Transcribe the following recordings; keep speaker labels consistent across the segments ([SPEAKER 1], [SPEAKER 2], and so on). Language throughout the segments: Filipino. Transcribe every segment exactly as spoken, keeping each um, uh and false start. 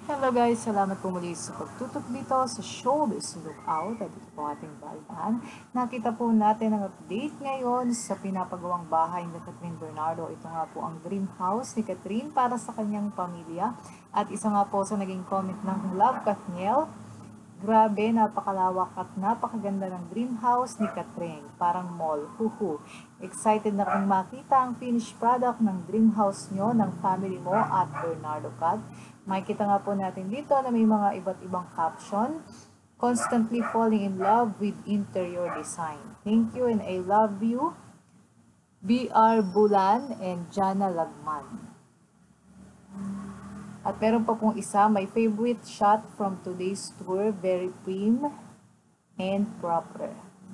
[SPEAKER 1] Hello guys, salamat po muli sa pagtutok dito sa Showbiz Lookout at ito po ating balikan. Nakita po natin ang update ngayon sa pinapagawang bahay ni Catherine Bernardo. Ito nga po ang dream house ni Catherine para sa kanyang pamilya. At isa nga po sa naging comment ng Love Kathniel, grabe, napakalawak at napakaganda ng dream house ni Catherine. Parang mall. Huhu. Excited na kang makita ang finished product ng dream house nyo ng family mo at Bernardo Cat. Makikita nga po natin dito na may mga iba't ibang caption. Constantly falling in love with interior design. Thank you and I love you. B R Bulan and Jana Lagman. At meron pa pong isa, my favorite shot from today's tour, very prim and proper.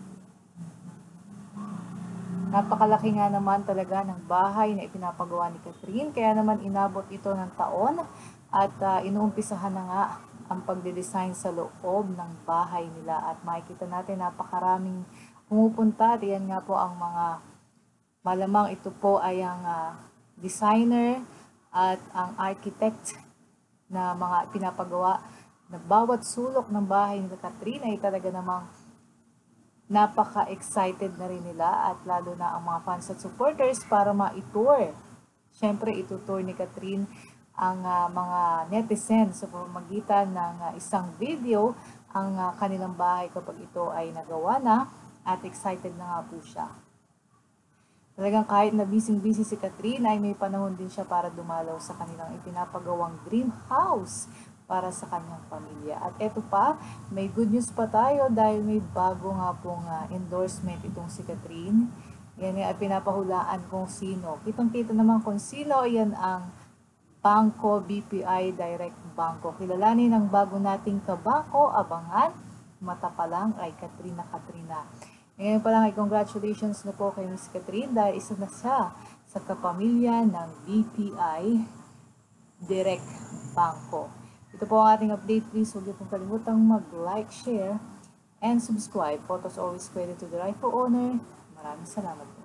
[SPEAKER 1] Napakalaki nga naman talaga ng bahay na ipinapagawa ni Catherine, kaya naman inabot ito ng taon at uh, inuumpisahan na nga ang pagde-design sa loob ng bahay nila at makikita natin napakaraming pumupunta at yan nga po ang mga malamang ito po ay ang uh, designer at ang architect na mga pinapagawa na bawat sulok ng bahay ni Catherine ay talaga namang napaka-excited na rin nila at lalo na ang mga fans at supporters para ma-tour. Siyempre, itutour ni Catherine ang uh, mga netizens sa pamamagitan ng uh, isang video ang uh, kanilang bahay kapag ito ay nagawa na at excited na nga po siya. Talagang kahit na busy-busy si Catherine ay may panahon din siya para dumalaw sa kanilang ipinapagawang dream house para sa kanyang pamilya. At eto pa, may good news pa tayo dahil may bago nga pong uh, endorsement itong si Catherine. Yan nga pinapahulaan kung sino. Kitang-kita naman kung sino, yan ang Bangko B P I Direct Bangko. Kilalanin ang bago nating kabangko, abangan, mata pa lang ay Katrina Katrina. Ngayon pa lang ay congratulations na po kay Miss Catherine dahil isa na siya sa kapamilya ng B P I Direct Bangko. Ito po ang ating update. Please huwag niyo pong kalimutang mag-like, share, and subscribe. Photos always credit to the rightful owner. Maraming salamat po.